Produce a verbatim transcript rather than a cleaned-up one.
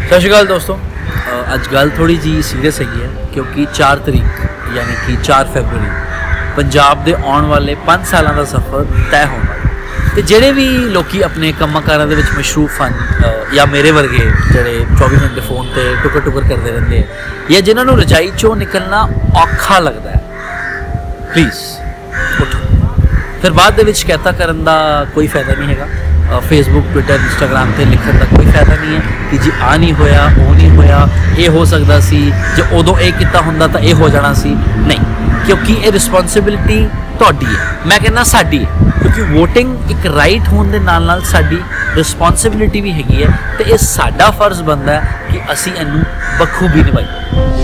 सत श्री अकाल दोस्तों, अज गल थोड़ी जी सीरीयस हैगी है क्योंकि चार तरीक यानी कि चार फरवरी पंजाब के आने वाले पाँच सालों का सफ़र तय होना तो जोड़े भी लोग अपने कामों कारां दे विच मशरूफ हैं या मेरे वर्गे जोड़े चौबीस घंटे फोन पर टुकर टुकर करते रहते हैं या जिन्होंने रजाई चो निकलना औखा लगता है, प्लीज़ उठो। फिर बाद दे विच कहता करन दा कोई फायदा नहीं है। फेसबुक ट्विटर इंस्टाग्राम पर लिखने का कोई फायदा नहीं है कि जी आ नहीं होया वो नहीं होया ये हो सकता सी जो उदों ये किया होंदा तो ये हो जाना सी, नहीं, क्योंकि ये रिस्पोंसिबिलिटी तुहाडी है, मैं कहना साडी है, क्योंकि वोटिंग एक राइट होने के नाल नाल साडी रिस्पोंसिबिलिटी भी हैगी है तो ये साडा फर्ज बनता है कि असी इनू बखूबी निभाईए।